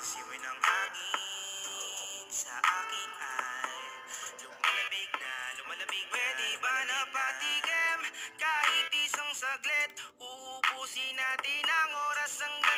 Simoy ng hangin sa akin ay lumalamig na lumalamig. Pwede ba na patikim kahit isang saglit? Uubusin natin ang oras hanggang